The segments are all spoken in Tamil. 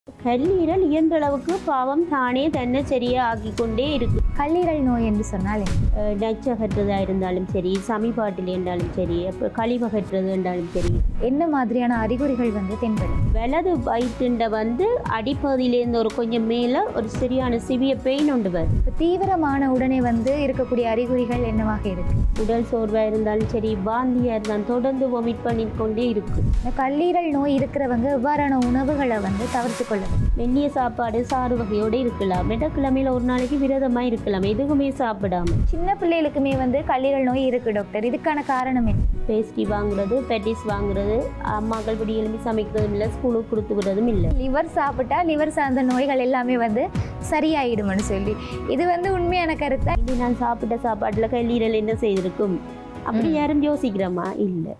கல்லீரல் இயன்ற அளவுக்கு பாவம் தானே தன்னை சரியாக ஆக்கிக்கொண்டே இருக்கு. கல்லீரல் நோய் என்று சொன்னால் நச்சகற்றதாக இருந்தாலும் சரி, சமிபாட்டில் இருந்தாலும் சரி, கழிவகற்றது என்றாலும் சரி, என்ன மாதிரியான அறிகுறிகள் தென்படும்? வலது வயிற்றுண்ட அடிப்பகுதியிலேருந்து ஒரு கொஞ்சம் மேலே ஒரு சரியான சிவிய பெயின் உண்டு வரும். தீவிரமான உடனே இருக்கக்கூடிய அறிகுறிகள் என்னவாக இருக்கு? உடல் சோர்வாக இருந்தாலும் சரி, வாந்தியாக இருந்தாலும் தொடர்ந்து வொமிட் பண்ணிக்கொண்டே இருக்கு. இந்த கல்லீரல் நோய் இருக்கிறவங்க எவ்வாறான உணவுகளை தவிர்த்து கொள்ள? மெல்லிய சாப்பாடு சாறு வகையோடு இருக்கலாம். மெட்டக்கிழமையில் ஒரு நாளைக்கு விரதமாக இருக்கலாம், எதுவுமே சாப்பிடாம. சின்ன பிள்ளைகளுக்குமே கல்லீரல் நோய் இருக்கு டாக்டர், இதுக்கான காரணம் என்ன? பேஸ்ட்ரி வாங்குறது, பெட்டிஸ் வாங்குறது, அம்மாக்கள் படி எழுப்பி சமைக்கிறதும் இல்லை, ஸ்கூலுக்கு கொடுத்து விடுறதும் இல்லை. லிவர் சாப்பிட்டா லிவர் சார்ந்த நோய்கள் எல்லாமே சரியாயிடும்னு சொல்லி இது உண்மையான கருத்தா? இது நான் சாப்பிட்ட சாப்பாட்டில் கல்லீரல் என்ன செய்திருக்கும் அப்படி யாரும் யோசிக்கிறோமா? இல்லை.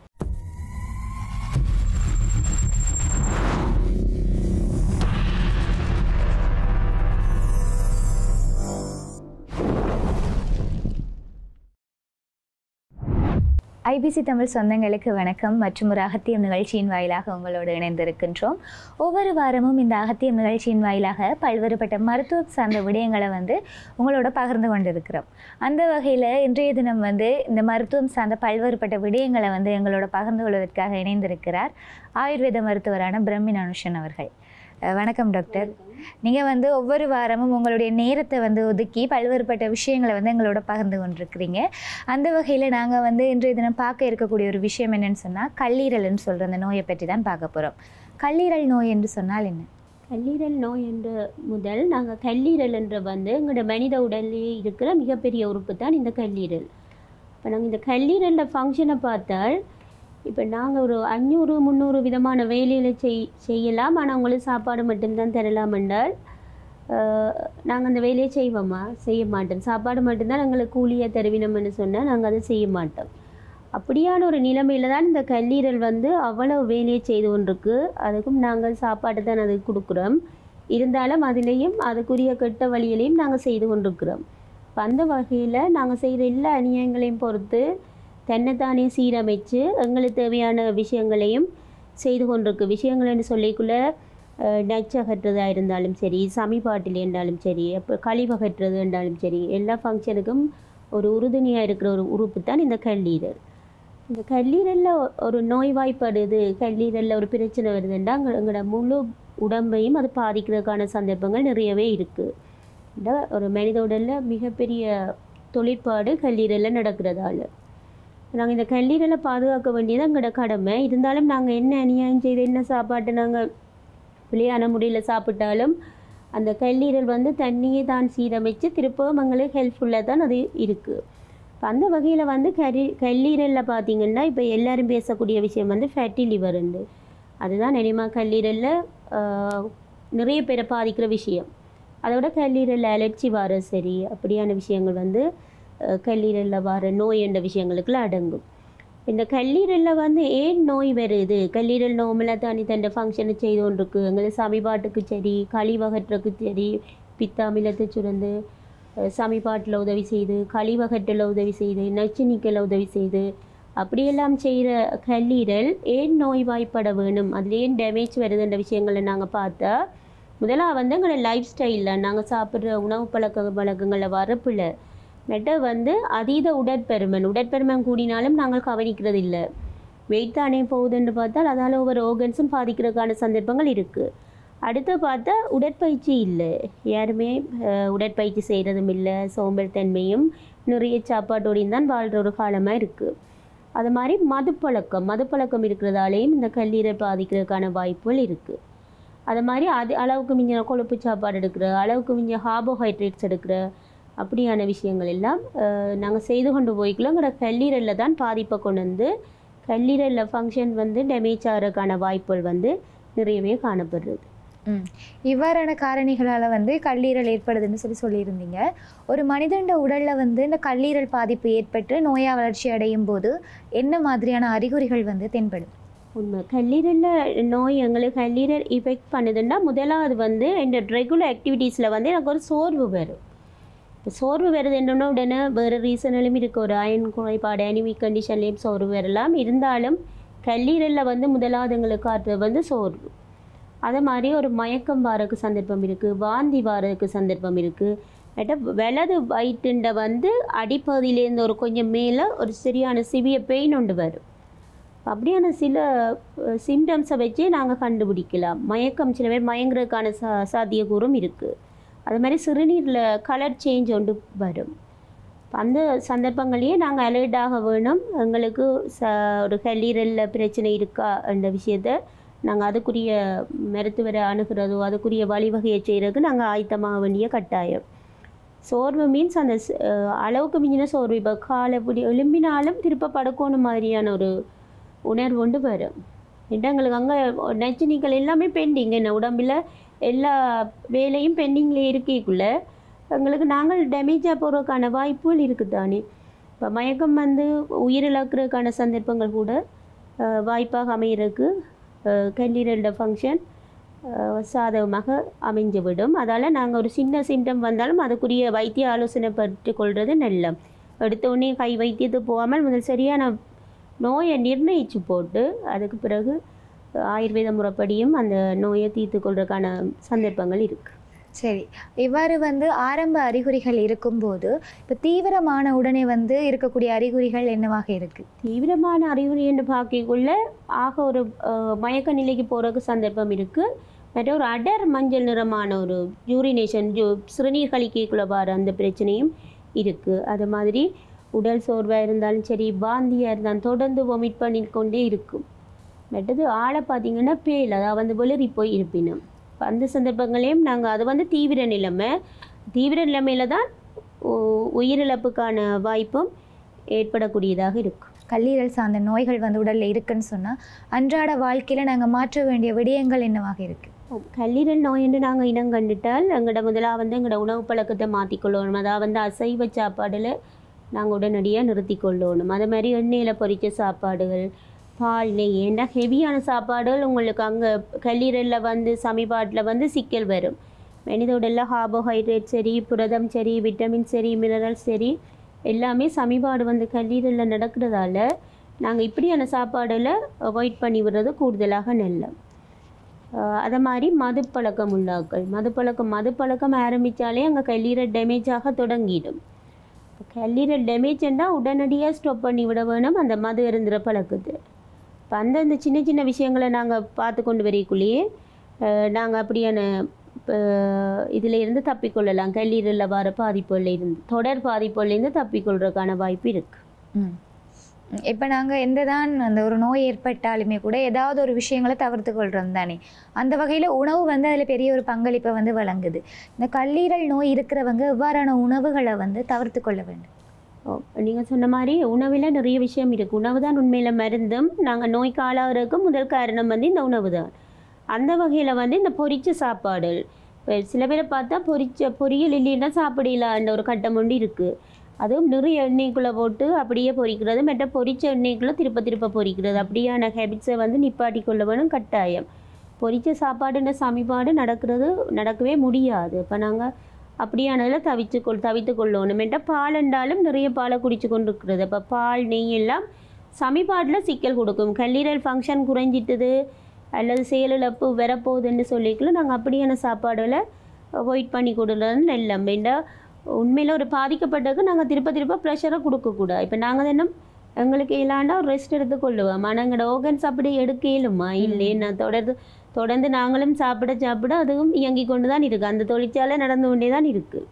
ஐபிசி தமிழ் சொந்தங்களுக்கு வணக்கம். மற்றும் ஒரு அகத்தியம் நிகழ்ச்சியின் வாயிலாக உங்களோடு இணைந்திருக்கின்றோம். ஒவ்வொரு வாரமும் இந்த அகத்தியம் நிகழ்ச்சியின் வாயிலாக பல்வேறுபட்ட மருத்துவம் சார்ந்த விடயங்களை உங்களோட பகிர்ந்து கொண்டிருக்கிறோம். அந்த வகையில் இன்றைய தினம் இந்த மருத்துவம் சார்ந்த பல்வேறுபட்ட விடயங்களை எங்களோட பகிர்ந்து கொள்வதற்காக இணைந்திருக்கிறார் ஆயுர்வேத மருத்துவரான பிரமின் அனுஷன் அவர்கள். வணக்கம் டாக்டர். நீங்கள் ஒவ்வொரு வாரமும் உங்களுடைய நேரத்தை ஒதுக்கி பல்வேறுபட்ட விஷயங்களை எங்களோட பகிர்ந்து கொண்டிருக்கிறீங்க. அந்த வகையில் நாங்கள் இன்றைய தினம் பார்க்க இருக்கக்கூடிய ஒரு விஷயம் என்னென்னு சொன்னால் கல்லீரல்னு சொல்கிற அந்த நோயை பற்றி தான் பார்க்க போகிறோம். கல்லீரல் நோய் என்று சொன்னால் என்ன? கல்லீரல் நோய் என்ற முதல் நாங்கள் கல்லீரல் என்ற எங்களோட மனித உடல்லே இருக்கிற மிகப்பெரிய உறுப்பு தான் இந்த கல்லீரல். இப்போ நாங்கள் இந்த கல்லீரலில் ஃபங்க்ஷனை பார்த்தால் இப்போ நாங்கள் ஒரு 500-300 விதமான வேலைகளை செய்யலாம். ஆனால் உங்களுக்கு சாப்பாடு மட்டும்தான் தரலாம் என்றால் நாங்கள் அந்த வேலையை செய்வோமா? செய்ய மாட்டோம். சாப்பாடு மட்டும்தான் எங்களுக்கு கூலியாக தருவினோம்னு சொன்னால் நாங்கள் அதை செய்ய மாட்டோம். அப்படியான ஒரு நிலைமையில் தான் இந்த கல்லீரல் அவ்வளவு வேலையை செய்து கொண்டிருக்கு. அதுக்கும் நாங்கள் சாப்பாடு தான் அதுக்கு கொடுக்குறோம். இருந்தாலும் அதிலையும் அதுக்குரிய கெட்ட வழிகளையும் நாங்கள் செய்து கொண்டிருக்கிறோம். இப்போ அந்த வகையில் நாங்கள் செய்கிற எல்லா அநியாயங்களையும் பொறுத்து தன்னைத்தானே சீரமைச்சு எங்களுக்கு தேவையான விஷயங்களையும் செய்து கொண்டிருக்கு. விஷயங்கள்னு சொல்லிக்குள்ளே நச்சகற்றதாக இருந்தாலும் சரி, சமிபாட்டில் இருந்தாலும் சரி, அப்போ கழிவகற்றது இருந்தாலும் சரி, எல்லா ஃபங்க்ஷனுக்கும் ஒரு உறுதுணையாக இருக்கிற ஒரு உறுப்பு தான் இந்த கல்லீரல். இந்த கல்லீரலில் ஒரு நோய்வாய்ப்படுது, கல்லீரலில் ஒரு பிரச்சனை வருதுன்னா எங்களோட முழு உடம்பையும் அது பாதிக்கிறதுக்கான சந்தர்ப்பங்கள் நிறையவே இருக்குது. ஒரு மனித உடலில் மிகப்பெரிய தொழிற்பாடு கல்லீரலில் நடக்கிறதால நாங்கள் இந்த கல்லீரலை பாதுகாக்க வேண்டியது எங்களோட கடமை. இருந்தாலும் நாங்கள் என்ன அநியாயம் செய்து என்ன சாப்பாட்டை நாங்கள் வெளியான முறையில் சாப்பிட்டாலும் அந்த கல்லீரல் தண்ணியை தான் சீரமைச்சு திருப்பவும் எங்களுக்கு ஹெல்ப்ஃபுல்லாக தான் அது இருக்குது. இப்போ அந்த வகையில் கல்லீரலில் பார்த்திங்கன்னா இப்போ எல்லோரும் பேசக்கூடிய விஷயம் ஃபேட்டி லிவர் உண்டு. அதுதான் நினைமா கல்லீரலில் நிறைய பேரை பாதிக்கிற விஷயம். அதோட கல்லீரலில் அலர்ஜி வர சரி அப்படியான விஷயங்கள் கல்லீரலில் வர நோய் என்ற விஷயங்களுக்குள்ள அடங்கும். இந்த கல்லீரலில் ஏன் நோய் வருது? கல்லீரல் நோமலாக தானே தன் ஃபங்க்ஷனை செய்து கொண்டிருக்கு. எங்களுக்கு சமிபாட்டுக்கு சரி, கழிவகற்றுக்கு சரி, பித்தாமிலத்தை சுரந்து சமிபாட்டில் உதவி செய்து, கழிவகற்றில் உதவி செய்து, நச்சு நீக்கல உதவி செய்து, அப்படியெல்லாம் செய்கிற கல்லீரல் ஏன் நோய்வாய்ப்பட வேணும், அதில் ஏன் டேமேஜ் வருதுன்ற விஷயங்களை நாங்கள் பார்த்தா முதலாக எங்களோட லைஃப் ஸ்டைலில் நாங்கள் சாப்பிட்ற உணவு பழக்கங்களில் வரப்பில் அதீத உடற்பெருமன் கூடினாலும் நாங்கள் கவனிக்கிறது இல்லை. வெயிட் தானே போகுதுன்னு பார்த்தால் அதால் ஒவ்வொரு ஆர்கன்ஸும் பாதிக்கிறதுக்கான சந்தர்ப்பங்கள் இருக்குது. அடுத்து பார்த்தா உடற்பயிற்சி இல்லை, யாருமே உடற்பயிற்சி செய்கிறதும் இல்லை, சோம்பேறித்தன்மையும் நிறைய சாப்பாட்டோடையும் தான் வாழ்கிற ஒரு காலமாக இருக்குது. அது மாதிரி மதுப்பழக்கம் இருக்கிறதாலேயும் இந்த கல்லீரல் பாதிக்கிறதுக்கான வாய்ப்புகள் இருக்குது. அது மாதிரி அளவுக்கு மிஞ்சின கொழுப்பு சாப்பாடு எடுக்கிற, அளவுக்கு மிஞ்சின கார்போஹைட்ரேட்ஸ் எடுக்கிற அப்படியான விஷயங்கள் எல்லாம் நாங்கள் செய்து கொண்டு போய்க்குள்ள எங்களோட கல்லீரலில் தான் பாதிப்பை கொண்டு கல்லீரலில் ஃபங்க்ஷன் டேமேஜ் ஆகிறதுக்கான வாய்ப்புகள் நிறையவே காணப்படுறது. இவ்வாறான காரணிகளால் கல்லீரல் ஏற்படுதுன்னு சொல்லியிருந்தீங்க. ஒரு மனிதனோட உடலில் இந்த கல்லீரல் பாதிப்பு ஏற்பட்டு நோயாக வளர்ச்சி அடையும் போது என்ன மாதிரியான அறிகுறிகள் தென்படும்? உண்மை, கல்லீரலில் நோய் எங்களுக்கு கல்லீரல் இஃபெக்ட் பண்ணுதுன்னா முதலாவது இந்த ரெகுலர் ஆக்டிவிட்டீஸில் எனக்கு ஒரு சோர்வு வரும். இப்போ சோர்வு வருது என்னன்னா உடனே வேறு ரீசனாலும் இருக்குது. ஒரு அயன் குறைபாடு, அனிமிக் கண்டிஷன்லேயும் சோர்வு வரலாம். இருந்தாலும் கல்லீரலில் முதலாவது எங்களுக்கு காட்டுறது சோர்வு. அதே மாதிரி ஒரு மயக்கம் வாரக்கு சந்தர்ப்பம் இருக்குது, வாந்தி வாரக்கு சந்தர்ப்பம் இருக்குது. வலது வயிற்றுண்ட வந்து அடிப்பகுதியிலேருந்து ஒரு கொஞ்சம் மேலே ஒரு சரியான சிவிய பெயின் ஒன்று வரும். அப்படியான சில சிம்டம்ஸை வச்சே நாங்கள் கண்டுபிடிக்கலாம். மயக்கம் சில பேர் மயங்குறதுக்கான சாத்தியக்கூறும் இருக்குது. அது மாதிரி சிறுநீரில் கலர் சேஞ்ச் ஒன்று வரும். அந்த சந்தர்ப்பங்களையே நாங்கள் அலர்ட்டாக வேணும். எங்களுக்கு ஒரு கல்லீரலில் பிரச்சனை இருக்கா என்ற விஷயத்தை நாங்கள் அதுக்குரிய மருத்துவரை அணுகிறதோ அதுக்குரிய வழிவகையை செய்கிறதுக்கு நாங்கள் ஆயத்தமாக வேண்டிய கட்டாயம். சோர்வு மீன்ஸ் அந்த அளவுக்கு மிஞ்சின சோர்வு. இப்போ காலை இப்படி எழும்பினாலும் திருப்ப படுக்கணும் மாதிரியான ஒரு உணர்வு கொண்டு வரும். எங்களுக்கு அங்கே நச்சுனிகள் எல்லாமே பெண்டிங். என்ன உடம்பில் எல்லா வேலையும் பெண்டிங்கில் இருக்கக்குள்ள எங்களுக்கு நாங்கள் டேமேஜாக போகிறதுக்கான வாய்ப்புகள் இருக்குது தானே. இப்போ மயக்கம் வந்து உயிரிழக்கிறதுக்கான சந்தர்ப்பங்கள் கூட வாய்ப்பாக அமைகிறதுக்கு கல்லீரலோட ஃபங்க்ஷன் சாதகமாக அமைஞ்சுவிடும். அதால் நாங்கள் ஒரு சின்ன சிம்டம் வந்தாலும் அதுக்குரிய வைத்திய ஆலோசனை பெற்றுக்கொள்வது நல்ல. எடுத்த உடனே கை வைத்தியத்துக்கு போகாமல் முதல் சரியான நோயை நிர்ணயித்து போட்டு அதுக்கு பிறகு ஆயுர்வேத முறைப்படியும் அந்த நோயை தீர்த்து கொள்றதுக்கான சந்தர்ப்பங்கள் இருக்குது. சரி, இவ்வாறு வந்து ஆரம்ப அறிகுறிகள் இருக்கும்போது இப்போ தீவிரமான உடனே வந்து இருக்கக்கூடிய அறிகுறிகள் என்னவாக இருக்குது? தீவிரமான அறிகுறி என்று பார்க்கக்குள்ள ஆக ஒரு மயக்க நிலைக்கு போகிறதுக்கு சந்தர்ப்பம் இருக்குது. மற்ற ஒரு அடர் மஞ்சள் நிறமான ஒரு யூரினேஷன் சிறுநீர் கழிக்கக்குள்ள வர அந்த பிரச்சனையும் இருக்குது. அது மாதிரி உடல் சோர்வாக இருந்தாலும் சரி, வாந்தியாக இருந்தாலும் தொடர்ந்து வொமிட் பண்ணிக்கொண்டே இருக்கும். மற்றது ஆளை பார்த்திங்கன்னா பேல், அதாவது வந்து வெளிரி போய் இருப்பினும் அந்த சந்தர்ப்பங்களையும் நாங்கள் அது வந்து தீவிர நிலைமையில் தான் உயிரிழப்புக்கான வாய்ப்பும் ஏற்படக்கூடியதாக இருக்கும். கல்லீரல் சார்ந்த நோய்கள் வந்து உடலில் இருக்குன்னு சொன்னால் அன்றாட வாழ்க்கையில் நாங்கள் மாற்ற வேண்டிய விடயங்கள் என்னவாக இருக்குது? கல்லீரல் நோய் என்று நாங்கள் இனம் கண்டுட்டால் முதலாக வந்து எங்களோட உணவு பழக்கத்தை மாற்றிக்கொள்ளணும். அதாவது வந்து அசைவ சாப்பாடில் நாங்கள் உடனடியாக நிறுத்தி கொள்ளணும். அது மாதிரி எண்ணெயில் பொரித்த சாப்பாடுகள், பால், நெய், ஏன்னா ஹெவியான சாப்பாடுகள் உங்களுக்கு அங்கே கல்லீரலில் வந்து சமிபாட்டில் வந்து சிக்கல் வரும். மனித உடலில் கார்போஹைட்ரேட் சரி, புரதம் சரி, விட்டமின் சரி, மினரல்ஸ் சரி எல்லாமே சமிபாடு வந்து கல்லீரலில் நடக்கிறதால நாங்கள் இப்படியான சாப்பாடில் அவாய்ட் பண்ணி விடுறது கூடுதலாக நல்ல. அதை மாதிரி மதுப்பழக்கம் உள்ளாக்கள், மதுப்பழக்கம் ஆரம்பித்தாலே அங்கே கல்லீரல் டேமேஜாக தொடங்கிடும். கல்லீரல் டேமேஜ்னால் உடனடியாக ஸ்டாப் பண்ணி விட வேணும் அந்த மது இருந்துற பழக்கத்தை. இப்போ அந்த சின்ன சின்ன விஷயங்களை நாங்கள் பார்த்து கொண்டு வரைக்குள்ளேயே நாங்கள் அப்படியான இதில் இருந்து தப்பிக்கொள்ளலாம். கல்லீரலில் வர பாதிப்புகளில் இருந்து, தொடர் பாதிப்புலேருந்து தப்பிக்கொள்றதுக்கான வாய்ப்பு இருக்குது. இப்போ நாங்கள் எந்த தான் அந்த ஒரு நோய் ஏற்பட்டாலுமே கூட ஏதாவது ஒரு விஷயங்களை தவிர்த்து கொள்கிறோம் தானே. அந்த வகையில் உணவு வந்து அதில் பெரிய ஒரு பங்களிப்பை வந்து வழங்குது. இந்த கல்லீரல் நோய் இருக்கிறவங்க எவ்வாறான உணவுகளை வந்து தவிர்த்து கொள்ள வேண்டும்? நீங்கள் சொன்ன மாதிரி உணவில் நிறைய விஷயம் இருக்குது. உணவு தான் உண்மையில் மருந்தும். நாங்கள் நோய்க்கு ஆளாகிறதுக்கு முதல் காரணம் வந்து இந்த உணவு தான். அந்த வகையில் வந்து இந்த பொரிச்ச சாப்பாடு, இப்போ சில பேரை பார்த்தா பொரியல் இல்லைன்னா சாப்பிடலான்ற ஒரு கட்டம் ஒன்று இருக்குது. அதுவும் நிறைய எண்ணெய்க்குள்ளே போட்டு அப்படியே பொரிக்கிறது, மற்ற பொரிச்ச எண்ணெய்க்குள்ளே திருப்ப பொரிக்கிறது, அப்படியான ஹேபிட்ஸை வந்து நிப்பாட்டி கொள்ள வேணும் கட்டாயம். பொரிச்ச சாப்பாடுன்ற சமிபாடு நடக்கவே முடியாது. இப்போ நாங்கள் அப்படியானதில் தவித்து கொள்ளணும். மெட்ட பால் என்றாலும் நிறைய பாலை குடிச்சு கொண்டு இருக்கிறது. இப்போ பால், நெய் எல்லாம் சமிபாட்டில் சிக்கல் கொடுக்கும். கல்லீரல் ஃபங்க்ஷன் குறைஞ்சிட்டுது அல்லது செயலிழப்பு வரப்போகுதுன்னு சொல்லிக்கலாம். நாங்கள் அப்படியான சாப்பாடுகளை அவாய்ட் பண்ணி கொடுறது நல்ல. மெண்டா உண்மையில் ஒரு பாதிக்கப்பட்டதுக்கு நாங்கள் திருப்ப ப்ரெஷரை கொடுக்கக்கூடாது. இப்போ நாங்கள் என்ன எங்களுக்கு இல்லாண்டா ரெஸ்ட் எடுத்துக்கொள்ளுவோம். ஆனால் எங்களோட ஓர்கன்ஸ் அப்படி எடுக்க இயலுமா? இல்லைன்னா தொடர்ந்து நாங்களும் சாப்பிட அதுவும் இயங்கி கொண்டு தான் இருக்குது. அந்த தொழிற்சாலை நடந்து கொண்டே தான் இருக்குது.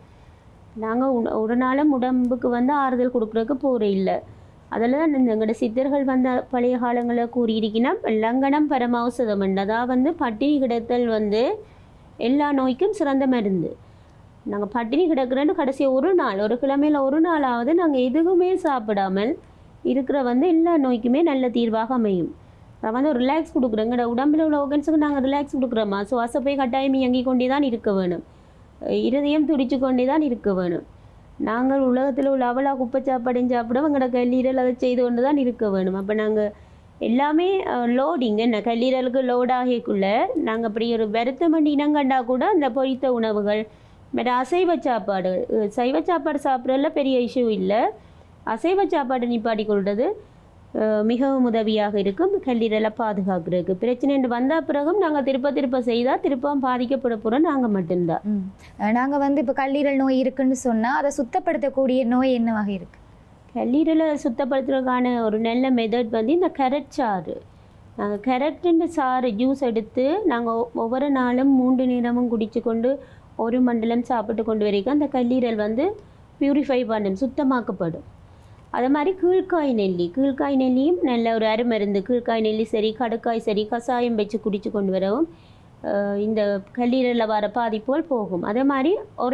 நாங்கள் ஒரு நாளும் உடம்புக்கு வந்து ஆறுதல் கொடுக்குறதுக்கு போகிற இல்லை. அதில் தான் எங்களோட சித்தர்கள் வந்த பழைய காலங்களில் கூறியிருக்கினா லங்கனம் பரமௌசதம். அதாவது வந்து பட்டினி கிடத்தல் வந்து எல்லா நோய்க்கும் சிறந்த மருந்து. நாங்கள் பட்டினி கிடக்கிறேன்னு கடைசி ஒரு கிழமையில் ஒரு நாளாவது நாங்கள் எதுவுமே சாப்பிடாமல் இருக்கிற வந்து எல்லா நோய்க்குமே நல்ல தீர்வாக அமையும். நான் வந்து ஒரு ரிலாக்ஸ் கொடுக்குறோம். எங்களோட உடம்பில் உள்ள ஓர்கன்ஸுக்கு நாங்கள் ரிலாக்ஸ் கொடுக்குறோமா? சுவாசப்பை கட்டாயம் இயங்கி கொண்டே தான் இருக்க வேணும். இருதயம் துடிச்சு கொண்டே தான் இருக்க வேணும். நாங்கள் உலகத்தில் உள்ள அவ்வளோ குப்பை சாப்பாடையும் சாப்பிட எங்களோட கல்லீரல் அதை செய்து கொண்டு தான் இருக்க வேணும். அப்போ நாங்கள் எல்லாமே லோடிங் என்ன கல்லீரலுக்கு லோடாகிக்குள்ள நாங்கள் அப்படி ஒரு வருத்தம் பண்ணி இனங்கண்டா கூட அந்த பொரித்த உணவுகள் மற்ற அசைவ சாப்பாடு, சைவ சாப்பாடு சாப்பிட்றதுல பெரிய இஷ்யூ இல்லை. அசைவ சாப்பாடு நிப்பாட்டி கொள்வது மிகவும் உதவியாக இருக்கும் கல்லீரலை பாதுகாக்கிறதுக்கு. பிரச்சனை வந்த பிறகும் நாங்கள் திருப்ப செய்தால் திருப்பவும் பாதிக்கப்பட போகிறோம் நாங்கள் மட்டும்தான். நாங்கள் வந்து இப்போ கல்லீரல் நோய் இருக்குன்னு சொன்னால் அதை சுத்தப்படுத்தக்கூடிய நோய் என்னவாக இருக்குது? கல்லீரலை சுத்தப்படுத்துறதுக்கான ஒரு நல்ல மெத்தட் வந்து இந்த கேரட் சாறு. நாங்கள் கேரட்டின் சாறு ஜூஸ் எடுத்து நாங்கள் ஒவ்வொரு நாளும் 3 நேரமும் குடித்து கொண்டு 1 மண்டலம் சாப்பிட்டு கொண்டு வரைக்கும் அந்த கல்லீரல் வந்து பியூரிஃபை பண்ணும், சுத்தமாக்கப்படும். அதே மாதிரி கீழ்காய் நெல்லியும் நல்ல ஒரு அருமருந்து. கீழ்காய் நெல்லி சரி, கடுக்காய் சரி, கஷாயம் வச்சு குடித்து கொண்டு வரவும் இந்த கல்லீரலில் வர பாதிப்புகள் போகும். அதே மாதிரி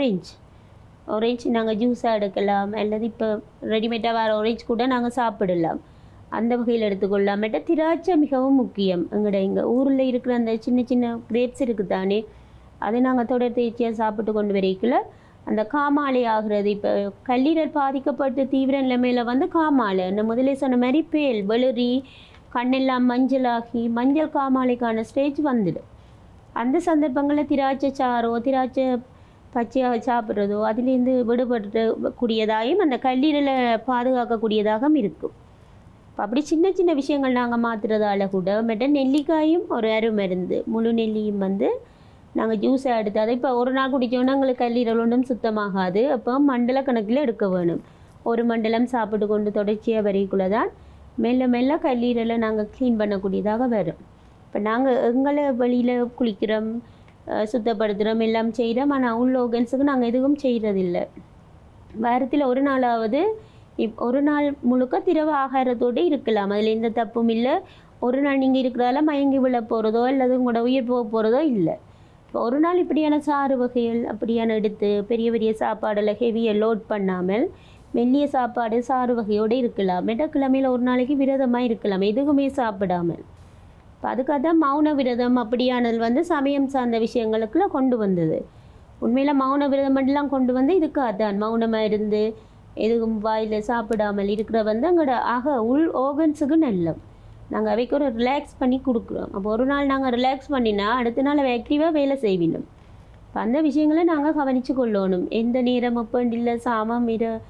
ஆரஞ்சு நாங்கள் ஜூஸாக எடுக்கலாம், அல்லது இப்போ ரெடிமேடாக வர ஆரஞ்சு கூட நாங்கள் சாப்பிடலாம், அந்த வகையில் எடுத்துக்கொள்ளலாம். திராட்சை மிகவும் முக்கியம். எங்கள் ஊரில் இருக்கிற அந்த சின்ன சின்ன கிரேப்ஸ் இருக்குது தானே, அதை நாங்கள் தொடர்ச்சியாக சாப்பிட்டு கொண்டு வரைக்கல அந்த காமாலை ஆகிறது. இப்போ கல்லீரல் பாதிக்கப்பட்டு தீவிர நிலைமையில் வந்து காமாலை, நான் முதலே சொன்ன மாதிரி பேல் வெளிரி கண்ணெல்லாம் மஞ்சளாகி மஞ்சள் காமாலைக்கான ஸ்டேஜ் வந்துடும். அந்த சந்தர்ப்பங்களில் திராட்சை சாறோ திராட்சை பச்சையாக சாப்பிட்றதோ அதுலேருந்து விடுபடக்கூடியதாகவும் அந்த கல்லீரலை பாதுகாக்கக்கூடியதாகவும் இருக்கும். அப்படி சின்ன சின்ன விஷயங்கள் நாங்கள் மாற்றுறதால கூட நெல்லிக்காயும் ஒரு அருமருந்து. முழு நெல்லியும் வந்து நாங்கள் ஜூஸை எடுத்து அதை இப்போ ஒரு நாள் குடித்தோன்னா எங்களுக்கு கல்லீரல் ஒன்றும் சுத்தமாகாது. அப்போ மண்டல கணக்கில் எடுக்க வேணும். 1 மண்டலம் சாப்பிட்டு கொண்டு தொடர்ச்சியாக வரைக்குள்ளே தான் மெல்ல மெல்ல கல்லீரலை நாங்கள் க்ளீன் பண்ணக்கூடியதாக வரும். இப்போ நாங்கள் எங்களை வெளியில் குளிக்கிறோம், சுத்தப்படுத்துகிறோம், எல்லாம் செய்கிறோம். ஆனால் உள்ள ஆர்கன்ஸுக்கு நாங்கள் எதுவும் செய்கிறதில்லை. வாரத்தில் ஒரு நாளாவது ஒரு நாள் முழுக்க திரவ ஆகாரத்தோடு இருக்கலாம், அதில் எந்த தப்பும் இல்லை. ஒரு நாள் நீங்கள் இருக்கிறதால மயங்கி விழ போகிறதோ அல்லது உங்களோட உயிர் போக போகிறதோ இல்லை. இப்போ ஒரு நாள் இப்படியான சாறு வகைகள் அப்படியான எடுத்து பெரிய பெரிய சாப்பாடில் ஹெவியை லோட் பண்ணாமல் மெல்லிய சாப்பாடு சாறு வகையோடு இருக்கலாம். கிழமையில் ஒரு நாளைக்கு விரதமாக இருக்கலாம், எதுவுமே சாப்பிடாமல். இப்போ அதுக்காக தான் மௌன விரதம் அப்படியானது வந்து சமயம் சார்ந்த விஷயங்களுக்குள்ள கொண்டு வந்தது. உண்மையில் மௌன விரதம் மட்டும்லாம் கொண்டு வந்து இதுக்காக தான் மௌனமாக இருந்து எதுவும் வாயில் சாப்பிடாமல் இருக்கிற வந்து எங்களோட உள் ஆர்கன்ஸுக்கு நல்லம். நாங்கள் அவைக்கு ஒரு ரிலாக்ஸ் பண்ணி கொடுக்குறோம். அப்போ ஒரு நாள் நாங்கள் ரிலாக்ஸ் பண்ணினா அடுத்த நாள் ஆக்டிவாக வேலை செய்வினோம். இப்போ அந்த விஷயங்களை நாங்கள் கவனித்து கொள்ளணும். எந்த நேரம் அப்பண்டில்லை சாமம்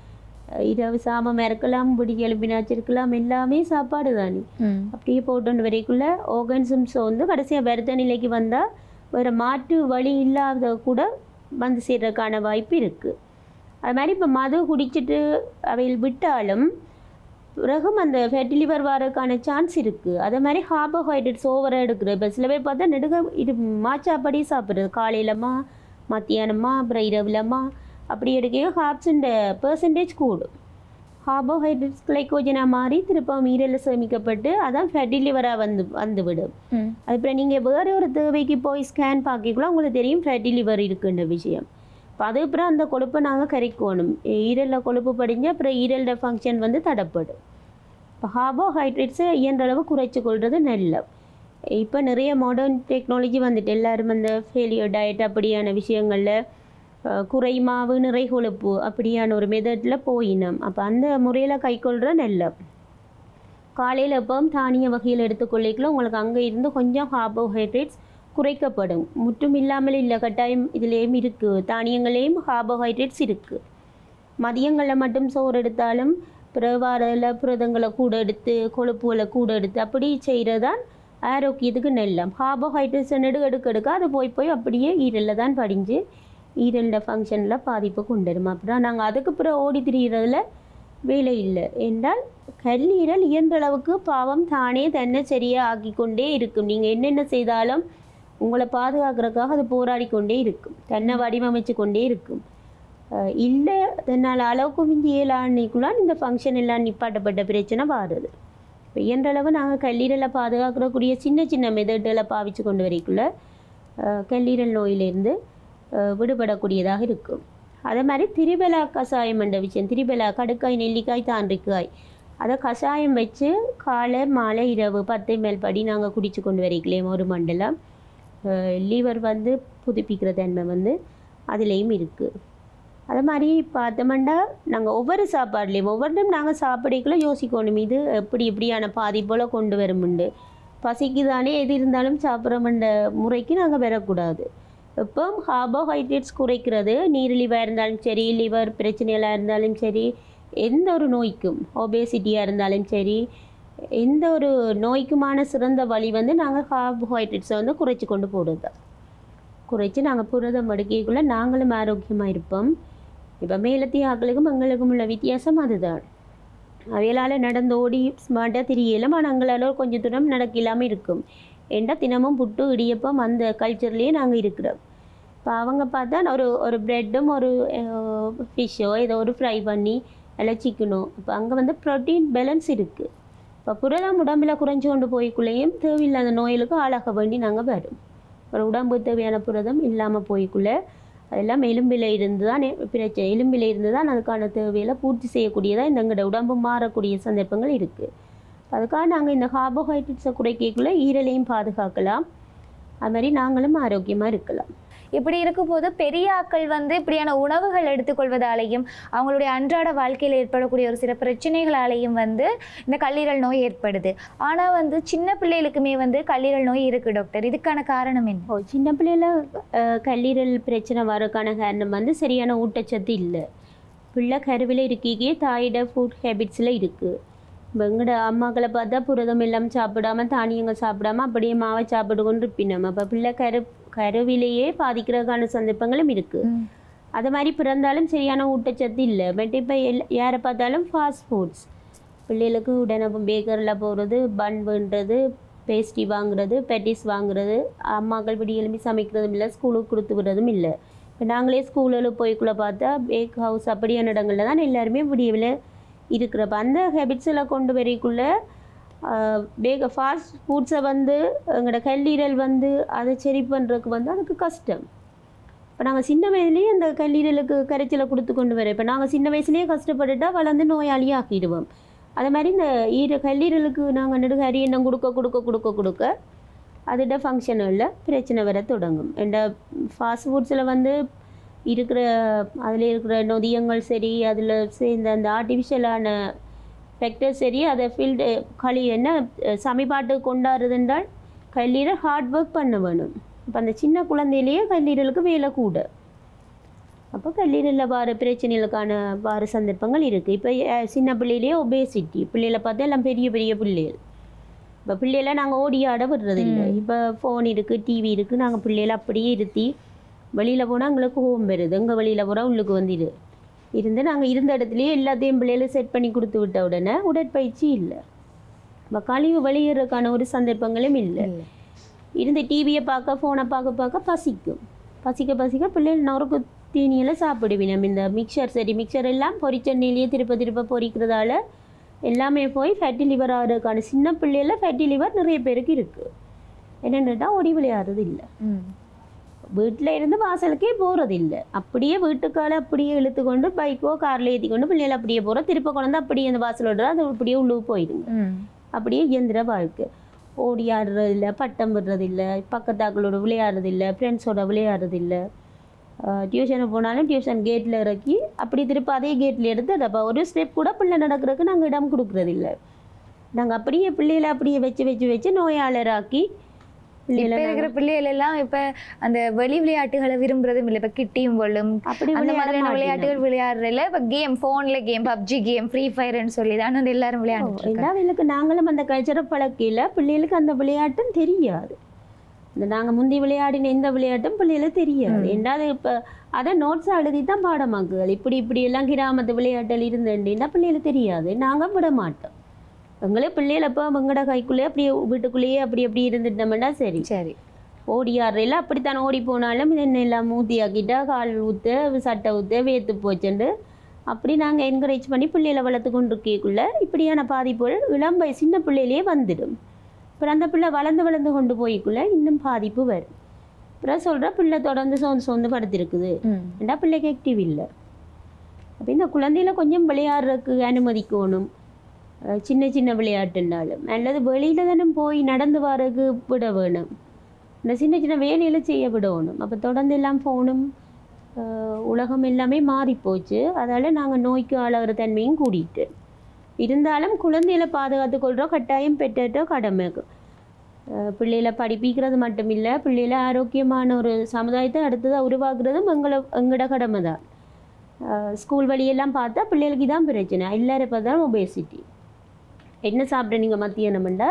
இரவு சாமம் இறக்கலாம், பிடி எழுப்பினாச்சிருக்கலாம், எல்லாமே சாப்பாடு தானே. அப்படியே போட்டு வரைக்குள்ள ஆர்கன்ஸும் வந்து கடைசியாக வருத்த நிலைக்கு வந்தால் வேறு மாற்று வழி இல்லாத கூட வந்து சேர்றதுக்கான வாய்ப்பு இருக்குது. அது மாதிரி இப்போ மது குடிச்சிட்டு அவையில் விட்டாலும் பிறகும் அந்த ஃபேட்டி லிவர் வரதுக்கான சான்ஸ் இருக்குது. அதே மாதிரி கார்போஹைட்ரேட்ஸ் ஓவராக எடுக்கிறது. இப்போ சில பேர் பார்த்தா இது மாச்சாப்படி சாப்பிட்றது, காலையிலமா மத்தியானமா அப்புறம் இரவுலமா அப்படி எடுக்க கார்ப்ஸுன்ற பெர்சன்டேஜ் கூடும். கார்போஹைட்ரேட்ஸ் கிளைக்கோஜனாக மாறி திருப்பம் ஈரலில் சேமிக்கப்பட்டு அதான் ஃபேட்டி லிவராக வந்துவிடும். அதுக்கப்புறம் நீங்கள் வேறு ஒரு தேவைக்கு போய் ஸ்கேன் பார்க்கக்குள்ள உங்களுக்கு தெரியும் ஃபேட்டி லிவர் இருக்குன்ற விஷயம். இப்போ அதுக்கப்புறம் அந்த கொழுப்பை நாங்கள் கரைக்கணும். ஈரலில் கொழுப்பு படிஞ்சு அப்புறம் ஈரலோட ஃபங்க்ஷன் வந்து தடைப்படும். இப்போ கார்போஹைட்ரேட்ஸை இயன்றளவு குறைச்சி கொள்வது நல்ல. இப்போ நிறைய மாடர்ன் டெக்னாலஜி வந்துட்டு எல்லோரும் அந்த ஃபெயிலியர் டயட் அப்படியான விஷயங்களில் குறை மாவு நிறை கொழுப்பு அப்படியான ஒரு மெத்தடில் போயினோம். அப்போ அந்த முறையில் கைக்கொள்கிற நல்ல. காலையில் எப்பவும் தானிய வகையில் எடுத்துக்கொள்ளிக்கலாம் உங்களுக்கு அங்கே இருந்து கொஞ்சம் கார்போஹைட்ரேட்ஸ் குறைக்கப்படும். முற்றும் இல்லாமல் இல்லை, கட்டாயம் இதுலேயும் இருக்குது, தானியங்களையும் கார்போஹைட்ரேட்ஸ் இருக்குது. மதியங்களில் மட்டும் சோறு எடுத்தாலும் பிறவாரில் புரதங்களை கூட எடுத்து கொழுப்புகளை கூட எடுத்து அப்படி செய்கிறதான் ஆரோக்கியத்துக்கு நல்ல. கார்போஹைட்ரேட்ஸ் எடுக்க அது போய் அப்படியே ஈரலில் தான் படிஞ்சு ஈரலோட ஃபங்க்ஷனில் பாதிப்பு கொண்டு வரும். அப்புறம் நாங்கள் அதுக்கு பிறகு ஓடி திரிகிறதுல வேலை இல்லை என்றால் கல்லீரல் இயன்ற அளவுக்கு பாவம் தானே தன்னை சரியாக ஆக்கி கொண்டே இருக்கும். நீங்கள் என்னென்ன செய்தாலும் உங்களை பாதுகாக்கிறதுக்காக அது போராடி கொண்டே இருக்கும், தன்னை வடிவமைச்சு கொண்டே இருக்கும். இல்லை தன்னால் அளவுக்கு மிஞ்சி 7 ஆண்டுக்குள்ளான் இந்த ஃபங்க்ஷன் எல்லாம் நிப்பாட்டப்பட்ட பிரச்சனை வருது. இப்போ இயன்றளவு நாங்கள் கல்லீரலை பாதுகாக்கக்கூடிய சின்ன சின்ன மெத்தட்களை பாவிச்சு கொண்டு வரைக்குள்ள கல்லீரல் நோயிலிருந்து விடுபடக்கூடியதாக இருக்கும். அதே மாதிரி திரிபலா கஷாயம் என்ற விஷயம், திரிபலா கடுக்காய் நெல்லிக்காய் தாண்டிக்காய் அதை கஷாயம் வச்சு காலை மாலை இரவு 10 மேல் படி நாங்கள் குடித்து கொண்டு வரைக்கலையும் 1 மண்டலம். லிவர் வந்து புதுப்பிக்கிற தன்மை வந்து அதுலேயும் இருக்குது. அதே மாதிரி பார்த்தோம்னா நாங்கள் ஒவ்வொரு சாப்பாடுலேயும் ஒவ்வொன்றும் நாங்கள் சாப்பிடக்குள்ள யோசிக்கணும், இது இப்படியான பாதிப்போல் கொண்டு வருமுண்டு. பசிக்கு தானே எது இருந்தாலும் சாப்பிட்றோம்ன்ற முறைக்கு நாங்கள் வரக்கூடாது. இப்போ கார்போஹைட்ரேட்ஸ் குறைக்கிறது நீரிழிவாக இருந்தாலும் சரி, லிவர் பிரச்சனைகளாக இருந்தாலும் சரி, எந்த ஒரு நோய்க்கும் ஒபேசிட்டியாக இருந்தாலும் சரி, எந்த ஒரு நோய்க்குமான சிறந்த வழி வந்து நாங்கள் கார்போஹைட்ரேட்ஸை வந்து குறைச்சி கொண்டு போகிறது தான். குறைச்சி நாங்கள் புரதம் எடுக்கக்குள்ளே நாங்களும் ஆரோக்கியமாக இருப்போம். இப்போ மேலத்திய ஆக்களுக்கும் எங்களுக்கும் உள்ள வித்தியாசம் அதுதான். அவைகளால் நடந்து ஓடி ஸ்மார்ட்டாக தெரியலும், ஆனால் எங்களால் கொஞ்சம் தூரம் நடக்க இல்லாமல் இருக்கும். ஏண்டா தினமும் புட்டு இடியப்பம் அந்த கல்ச்சர்லேயே நாங்கள் இருக்கிறோம். இப்போ அவங்க பார்த்தா ஒரு ப்ரெட்டும் ஒரு ஃபிஷ்ஷோ ஏதோ ஒரு ஃப்ரை பண்ணி எல்லாம் சிக்கனோ. இப்போ அங்கே வந்து ப்ரோட்டீன் பேலன்ஸ் இருக்குது. இப்போ புரதம் உடம்பில் குறைஞ்சி கொண்டு போய்க்குள்ளேயும் தேவையில்லாத நோய்களுக்கு ஆளாக வேண்டி நாங்கள் வரும். ஒரு உடம்பு தேவையான புரதம் இல்லாமல் போய்க்குள்ளே அதெல்லாம் எலும்பில் இருந்து தான் பிரச்சனை. எலும்பில் இருந்து தான் அதுக்கான தேவையை பூர்த்தி செய்யக்கூடியதாக இந்த எங்களோட உடம்பு மாறக்கூடிய சந்தர்ப்பங்கள் இருக்குது. அதுக்காக நாங்கள் இந்த கார்போஹைட்ரேட்ஸை குறைக்கக்குள்ளே ஈரலையும் பாதுகாக்கலாம். அது மாதிரி நாங்களும் ஆரோக்கியமாக இருக்கலாம். இப்படி இருக்கும்போது பெரிய ஆட்கள் வந்து இப்படியான உணவுகள் எடுத்துக்கொள்வதாலேயும் அவங்களுடைய அன்றாட வாழ்க்கையில் ஏற்படக்கூடிய ஒரு சில பிரச்சனைகளாலேயும் வந்து இந்த கல்லீரல் நோய் ஏற்படுது. ஆனால் வந்து சின்ன பிள்ளைகளுக்குமே வந்து கல்லீரல் நோய் இருக்குது டாக்டர். இதுக்கான காரணம் என்ன? சின்ன பிள்ளைல கல்லீரல் பிரச்சனை வரக்கான காரணம் வந்து சரியான ஊட்டச்சத்து இல்லை. பிள்ளை கருவில் இருக்கே தாயோட ஃபுட் ஹேபிட்ஸில் இருக்குது. இப்போ எங்களோட அம்மாக்களை பார்த்தா புரதம் எல்லாம் சாப்பிடாமல் தானியங்கள் சாப்பிடாமல் அப்படியே மாவை சாப்பிட்டு கொண்டு இருப்பினோம். அப்போ பிள்ளை கருவிலேயே பாதிக்கிறதுக்கான சந்தர்ப்பங்களும் இருக்குது. அது மாதிரி பிறந்தாலும் சரியான ஊட்டச்சத்து இல்லை. பட் இப்போ யாரை பார்த்தாலும் ஃபாஸ்ட் ஃபுட்ஸ் பிள்ளைகளுக்கு உடனே பேக்கரில் போகிறது, பன் பண்ணுறது, பேஸ்ட்ரி வாங்குறது, பெட்டிஸ் வாங்குறது, அம்மாக்கள் இப்படி எழுப்பி சமைக்கிறதும் இல்லை, ஸ்கூலுக்கு கொடுத்து விடுறதும் இல்லை. இப்போ நாங்களே ஸ்கூலில் போய்க்குள்ளே பார்த்தா பேக் ஹவுஸ் அப்படியான இடங்களில் தான் எல்லாருமே விடியவில் இருக்கிறப்ப அந்த ஹேபிட்ஸில் கொண்டு வரைக்குள்ளே ஃபாஸ்ட் ஃபுட்ஸை வந்து எங்களோட கல்லீரல் வந்து அதை சரி பண்ணுறதுக்கு வந்து அதுக்கு கஷ்டம். இப்போ நாங்கள் சின்ன வயசுலேயே அந்த கல்லீரலுக்கு கரைச்சலை கொடுத்து கொண்டு வரோம். இப்போ நாங்கள் சின்ன வயசுலேயே கஷ்டப்பட்டுட்டா வளர்ந்து நோயாளியாக ஆக்கிடுவோம். அதே மாதிரி இந்த கல்லீரலுக்கு நாங்கள் நெடுக எண்ணம் கொடுக்க அதோட ஃபங்க்ஷனில் பிரச்சனை வர தொடங்கும். இந்த ஃபாஸ்ட் ஃபுட்ஸில் வந்து அதில் இருக்கிற நொதியங்கள் சரி, அதில் சேர்ந்த அந்த ஆர்டிஃபிஷியலான ஃபேக்டர்ஸ் சரி, அதை என்ன சமைப்பாட்டு கொண்டாடுறது என்றால் கல்லீரல் ஹார்ட் ஒர்க் பண்ண வேணும். இப்போ அந்த சின்ன குழந்தையிலேயே கல்லீரலுக்கு வேலை கூட. அப்போ கல்லீரலில் வர பிரச்சனைகளுக்கான வர சந்தர்ப்பங்கள் இருக்குது. இப்போ சின்ன பிள்ளையிலேயே ஒபேசிட்டி பிள்ளைகளை பார்த்தா எல்லாம் பெரிய பிள்ளைகள். இப்போ பிள்ளைகளை நாங்கள் ஓடி ஆட விடுறதில்லை. இப்போ ஃபோன் இருக்குது, டிவி இருக்குது, நாங்கள் பிள்ளைகளை அப்படியே இருத்தி வெளியில் போனால் எங்களுக்கு ஹோம் வருது. எங்கள் வெளியில் போனால் உள்ளுக்கு வந்துடு இருந்து நாங்கள் இருந்த இடத்துலையே எல்லாத்தையும் பிள்ளைகளும் செட் பண்ணி கொடுத்து விட்ட உடனே உடற்பயிற்சி இல்லை. இப்போ கழிவு வெளியேறதுக்கான ஒரு சந்தர்ப்பங்களும் இல்லை. இருந்து டிவியை பார்க்க ஃபோனை பார்க்க பசிக்க பிள்ளைகள் நொறுக்கு தீனியெல்லாம் சாப்பிடுவினோம். இந்த மிக்சர் எல்லாம் பொரிச்செண்ணிலேயே திருப்ப பொரிக்கிறதால எல்லாமே போய் ஃபேட்டி லிவர் ஆகிறதுக்கான சின்ன பிள்ளைகளில் ஃபேட்டி லிவர் நிறைய பேருக்கு இருக்குது. என்னென்னா ஓடி விளையாடுறது இல்லை, வீட்டில் இருந்து வாசலுக்கே போகிறதில்லை, அப்படியே வீட்டுக்கால அப்படியே இழுத்து கொண்டு பைக்கோ காரில் ஏற்றி கொண்டு பிள்ளைகள் அப்படியே போகிறோம், திருப்ப கொண்டு அப்படியே அந்த வாசல் விடுறோம், அது அப்படியே உள்ளுக்கு போயிடுங்க. அப்படியே இயந்திர வாழ்க்கை. ஓடி ஆடுறதில்லை, பட்டம் விடுறதில்லை, பக்கத்தாக்களோட விளையாடுறதில்லை, ஃப்ரெண்ட்ஸோட விளையாடுறதில்லை. டியூஷனுக்கு போனாலும் டியூஷன் கேட்டில் இறக்கி அப்படி திருப்ப அதே கேட்டில் எடுத்து அப்போ ஒரு ஸ்டெப் கூட பிள்ளை நடக்கிறதுக்கு நாங்கள் இடம் கொடுக்குறதில்லை. நாங்கள் அப்படியே பிள்ளைகளை அப்படியே வச்சு நோயாளராக்கி இருக்கிற பிள்ளைகள் எல்லாம் இப்ப அந்த வெளி விளையாட்டுகளை விரும்புறதும் இல்லை. இப்ப கிட்டியும் கொள்ளும் அந்த மாதிரியான விளையாட்டுகள் விளையாடுறதுல இப்ப கேம், போன்ல கேம், பப்ஜி கேம், ஃப்ரீ ஃபயர்னு சொல்லி தான் எல்லாரும் விளையாடுறோம். எல்லா நாங்களும் அந்த கல்ச்சரை பழக்கையில் பிள்ளைகளுக்கு அந்த விளையாட்டும் தெரியாது. இந்த நாங்கள் முந்தி விளையாடின எந்த விளையாட்டும் பிள்ளைகளுக்கு தெரியாது. ரெண்டாவது இப்போ அதை நோட்ஸாக எழுதி தான் பாடமாக்குகள். இப்படி எல்லாம் கிராமத்து விளையாட்டில் இருந்தேன்னா பிள்ளைகளுக்கு தெரியாது. நாங்கள் விட மாட்டோம். எங்களே பிள்ளைகள் அப்போ எங்கட கைக்குள்ளேயே அப்படியே வீட்டுக்குள்ளேயே அப்படி இருந்துட்டோம்னா சரி ஓடி ஆடுறதில்ல. அப்படித்தான் ஓடி போனாலும் என்ன எல்லாம் மூத்தி ஆக்கிட்டா கால் ஊற்ற சட்டை ஊற்ற வேர்த்து போச்சுண்டு அப்படி நாங்கள் என்கரேஜ் பண்ணி பிள்ளைகளை வளர்த்து கொண்டு இருக்கக்குள்ள இப்படியான பாதிப்புகள் சின்ன பிள்ளையிலேயே வந்துடும். அப்புறம் அந்த பிள்ளை வளர்ந்து கொண்டு போய்க்குள்ள இன்னும் பாதிப்பு வரும். அப்புறம் சொல்கிற பிள்ளை தொடர்ந்து சோர்ந்து படுத்திருக்குது, ஏன்னா பிள்ளைக்கு ஆக்டிவ் இல்லை. அப்போ இந்த குழந்தையில கொஞ்சம் விளையாடுறதுக்கு அனுமதிக்கணும். சின்ன விளையாட்டுனாலும் அல்லது வெளியில் தானே போய் நடந்து வரதுக்கு விட வேணும். இந்த சின்ன வேலையில் செய்ய விடணும். அப்போ தொடர்ந்து எல்லாம் ஃபோனும் உலகம் எல்லாமே மாறிப்போச்சு. அதால் நாங்கள் நோய்க்கு ஆளாகிற தன்மையும் கூடிட்டு இருந்தாலும் குழந்தைகளை பாதுகாத்து கொள்கிறோம். கட்டாயம் பெற்றோ கடமை. பிள்ளைகளை படிப்பிக்கிறது மட்டும் இல்லை, பிள்ளைகளை ஆரோக்கியமான ஒரு சமுதாயத்தை அடுத்ததாக உருவாக்குறதும் எங்களோட கடமை தான். ஸ்கூல் வழியெல்லாம் பார்த்தா பிள்ளைகளுக்கு தான் பிரச்சனை. எல்லாரும் பார்த்தா ஒபேசிட்டி. என்ன சாப்பிட்ற நீங்கள் மத்தியானம்ண்டா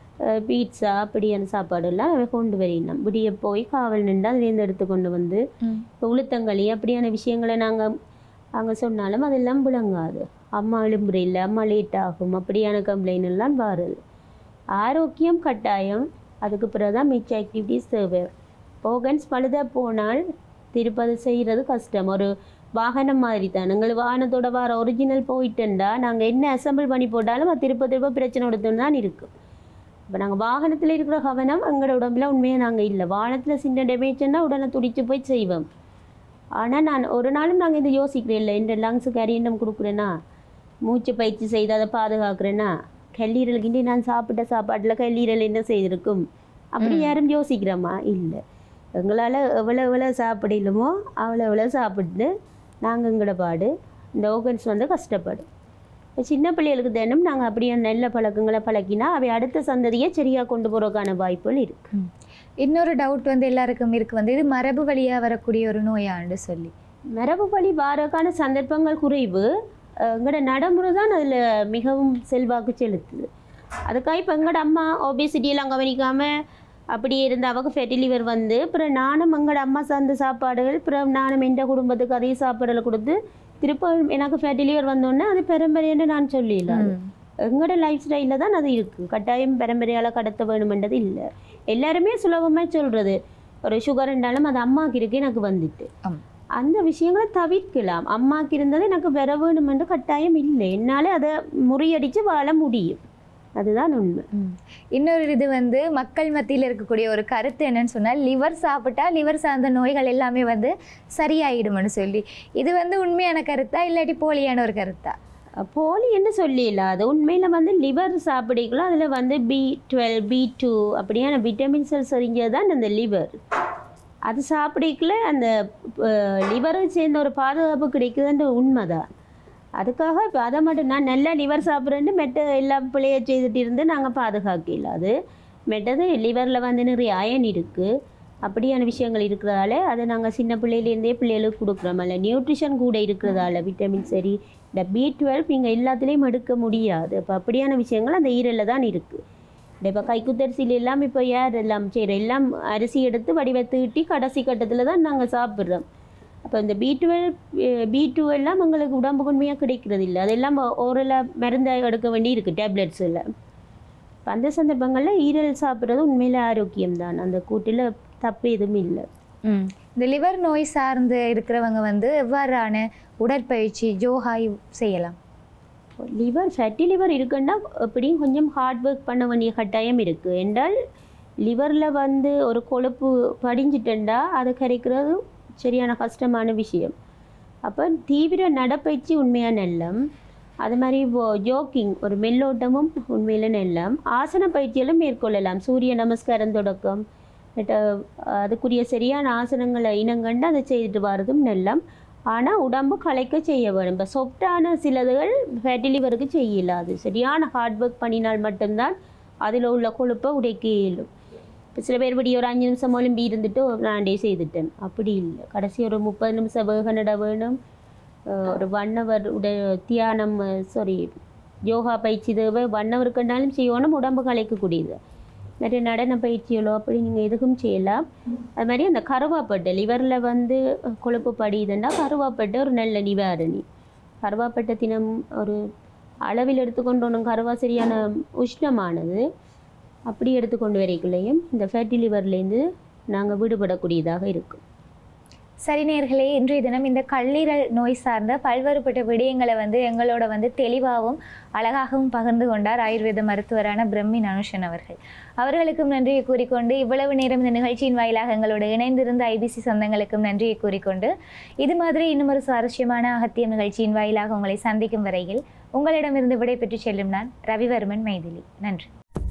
பீட்சா அப்படியான சாப்பாடெல்லாம் கொண்டு வரணும். விடிய போய் காவல் நின்று அதுலேருந்து எடுத்து கொண்டு வந்து இப்போ உளுத்தங்களி அப்படியான விஷயங்களை நாங்கள் அங்கே சொன்னாலும் அதெல்லாம் விளங்காது. அம்மா எழும்புற இல்லை, அம்மா லேட் ஆகும், அப்படியான கம்ப்ளைண்ட் எல்லாம் வருது. ஆரோக்கியம் கட்டாயம், அதுக்கு பிறகு தான் மிச்ச ஆக்டிவிட்டிஸ் தேவை. ஆர்கன்ஸ் பழுதாக போனால் திருப்பது செய்கிறது கஷ்டம். ஒரு வாகனம் மாதிரி தான், எங்களுக்கு வாகனத்தோட வர ஒரிஜினல் போயிட்டுண்டா நாங்கள் என்ன அசம்பிள் பண்ணி போட்டாலும் அது திருப்ப பிரச்சனை கொடுத்துன்னு தான் இருக்குது. இப்போ நாங்கள் வாகனத்தில் இருக்கிற கவனம் எங்களோட உடம்புல உண்மையாக நாங்கள் இல்லை. வாகனத்தில் சின்ன டேமேஜ்னா உடனே துடிச்சு போய் செய்வோம். ஆனால் நான் ஒரு நாளும் நாங்கள் இதை யோசிக்கிறேன் இல்லை, இந்த லங்ஸுக்கு அரியண்டம் கொடுக்குறேன்னா, மூச்சு பயிற்சி செய்து அதை பாதுகாக்கிறேன்னா, கல்லீரலுக்கின்றி நான் சாப்பிட்ட சாப்பாட்டில் கல்லீரல் என்ன செய்திருக்கும் அப்படி யாரும் யோசிக்கிறோமா? இல்லை. எங்களால் எவ்வளோ சாப்பிடலுமோ அவ்வளோ சாப்பிட்டு நாங்கள் எங்களோட பாடு இந்த ஆர்கன்ஸ் கஷ்டப்படும். இப்போ சின்ன பிள்ளைகளுக்கு தினம் நாங்கள் அப்படியே நல்ல பழக்கங்களை பழக்கினா அவை அடுத்த சந்ததியை சரியாக கொண்டு போகிறதுக்கான வாய்ப்புகள் இருக்குது. இன்னொரு டவுட் எல்லாருக்கும் இருக்குது, இது மரபு வழியாக வரக்கூடிய ஒரு நோயான்னு சொல்லி. மரபு வழி வரக்கான சந்தர்ப்பங்கள் குறைவு. எங்களோட நடைமுறை தான் அதில் மிகவும் செல்வாக்கு செலுத்துது. அதுக்காக இப்போ எங்களோட அம்மா ஒபேசிட்டியெல்லாம் கவனிக்காமல் அப்படியே இருந்த அவங்க ஃபேட்டி லிவர் அப்புறம் நானும் எங்களோட அம்மா சார்ந்த சாப்பாடுகள், அப்புறம் நானும் எந்த குடும்பத்துக்கு அதே சாப்பாடுகளை கொடுத்து திருப்ப எனக்கு ஃபேட்டி லிவர் வந்தோடனே அது பெரம்பரைன்னு நான் சொல்லிடலாம். எங்களோட லைஃப் ஸ்டைலில் தான் அது இருக்குது. கட்டாயம் பெரம்பரையால் கடத்த வேணுமென்றது இல்லை. எல்லாருமே சுலபமாக சொல்கிறது, ஒரு சுகர் இருந்தாலும் அது அம்மாவுக்கு இருக்கு எனக்கு வந்துட்டு அந்த விஷயங்களை தவிர்க்கலாம். அம்மாவுக்கு இருந்தது எனக்கு வர வேணுமென்று கட்டாயம் இல்லை. என்னால் அதை முறியடித்து வாழ முடியும். அதுதான் உண்மை. இன்னொரு இது மக்கள் மத்தியில் இருக்கக்கூடிய ஒரு கருத்து என்னன்னு சொன்னால், லிவர் சாப்பிட்டா லிவர் சார்ந்த நோய்கள் எல்லாமே சரியாயிடும்னு சொல்லி. இது உண்மையான கருத்தா இல்லாட்டி போலியான ஒரு கருத்தா? போலி என்று சொல்லிடலாம். அது உண்மையில் லிவர் சாப்பிடிக்கலாம். அதில் B12 B2 அப்படியான விட்டமின்ஸ் செறிஞ்சது தான் அந்த லிவர். அது சாப்பிடிக்கல அந்த லிவரை சேர்ந்த ஒரு பாதுகாப்பு கிடைக்குதுன்ற உண்மை தான். அதுக்காக இப்போ அதை மட்டும் நான் நல்லா லிவர் சாப்பிட்றேன்னு மெட்ட எல்லா பிள்ளைய செய்துட்டு இருந்து நாங்கள் பாதுகாக்கல. அது மெட்டது லிவரில் நிறைய அயன் இருக்குது, அப்படியான விஷயங்கள் இருக்கிறதால அதை நாங்கள் சின்ன பிள்ளையிலேருந்தே பிள்ளைகளுக்கு கொடுக்குறோம். இல்லை நியூட்ரிஷன் கூட இருக்கிறதால விட்டமின் சரி இந்த B12 நீங்கள் எல்லாத்துலேயும் எடுக்க முடியாது. இப்போ அப்படியான விஷயங்கள் அந்த ஈரலில் தான் இருக்குது. இப்போ கைக்குத்தரிசியில் எல்லாம் இப்போ யார் எல்லாம் செய்கிற எல்லாம் அரிசி எடுத்து வடிவத்துக்கிட்டி கடைசி கட்டத்தில் தான் நாங்கள் சாப்பிட்றோம். அப்போ இந்த B2 எல்லாம் எங்களுக்கு உடம்புக்கு உண்மையாக கிடைக்கிறது இல்லை. அதெல்லாம் ஓரலாக மருந்தாக எடுக்க வேண்டி இருக்குது, டேப்லெட்ஸ் எல்லாம். இப்போ அந்த சந்தர்ப்பங்களில் ஈரல் சாப்பிட்றது உண்மையில் ஆரோக்கியம்தான், அந்த கூட்டில் தப்பு எதுவும் இல்லை. இந்த லிவர் நோய் சார்ந்து இருக்கிறவங்க எவ்வாறான உடற்பயிற்சி யோகா செய்யலாம்? ஃபேட்டி லிவர் இருக்குன்னா எப்படியும் கொஞ்சம் ஹார்ட் ஒர்க் பண்ண வேண்டிய கட்டாயம் இருக்குது. என்றால் லிவரில் ஒரு கொழுப்பு படிஞ்சிட்டா அதை கரைக்கிறது சரியான கஷ்டமான விஷயம். அப்போ தீவிர நடப்பயிற்சி உண்மையாக நல்லம். அது மாதிரி ஜோக்கிங் ஒரு மெல்லோட்டமும் உண்மையில் நல்லம். ஆசன பயிற்சிகளும் மேற்கொள்ளலாம். சூரிய நமஸ்காரம் தொடக்கம் அதுக்குரிய சரியான ஆசனங்களை இனங்கண்டு அதை செய்துட்டு வர்றதும் நல்லம். ஆனால் உடம்பு களைக்க செய்ய வேணும். இப்போ சொஃப்டான சிலதுகள் ஃபேட்டி லிவருக்கு செய்யலாது. சரியான ஹார்ட் ஒர்க் பண்ணினால் மட்டும்தான் அதில் உள்ள கொழுப்பை உடைக்க இயலும். இப்போ சில பேர் ஒரு 5 நிமிஷம் ஒலிம்பி இருந்துட்டு நான் டே செய்துட்டேன், அப்படி இல்லை. கடைசி ஒரு 30 நிமிஷம் வேக நட வேணும். ஒரு 1 hour தியானம் யோகா பயிற்சி தேவை. 1 hour கண்டாலும் செய்யணும். உடம்பு களைக்கக்கூடியது. நிறைய நடன பயிற்சிகளோ அப்படி நீங்கள் எதுக்கும் செய்யலாம். அது மாதிரி அந்த கருவாப்பட்டை லிவரில் கொழுப்பு படியுதுன்னா கருவாப்பட்டை ஒரு நல்ல நிவாரணி. கருவாப்பட்டை தினம் ஒரு அளவில் எடுத்துக்கொண்டு கருவா சரியான உஷ்ணமானது. அப்படி எடுத்துக்கொண்டு வரைக்குள்ளேயும் இந்த ஃபேட்டி லிவர்லேருந்து நாங்கள் விடுபடக்கூடியதாக இருக்கும். சரி நேயர்களே, இன்றைய தினம் இந்த கல்லீரல் நோய் சார்ந்த பல்வேறுபட்ட விடயங்களை எங்களோட அழகாகவும் பகிர்ந்து கொண்டார் ஆயுர்வேத மருத்துவரான பிரமின் அனுஷன் அவர்கள். அவர்களுக்கும் நன்றியை கூறிக்கொண்டு, இவ்வளவு நேரம் இந்த நிகழ்ச்சியின் வாயிலாக எங்களோட இணைந்திருந்த IBC சொந்தங்களுக்கும் நன்றியை கூறிக்கொண்டு, இது மாதிரி இன்னும் ஒரு சுவாரஸ்யமான அகத்தியம் நிகழ்ச்சியின் வாயிலாக உங்களை சந்திக்கும் வரையில் உங்களிடமிருந்து விடைபெற்று செல்லும் நான் ரவிவர்மன் மைதிலி. நன்றி.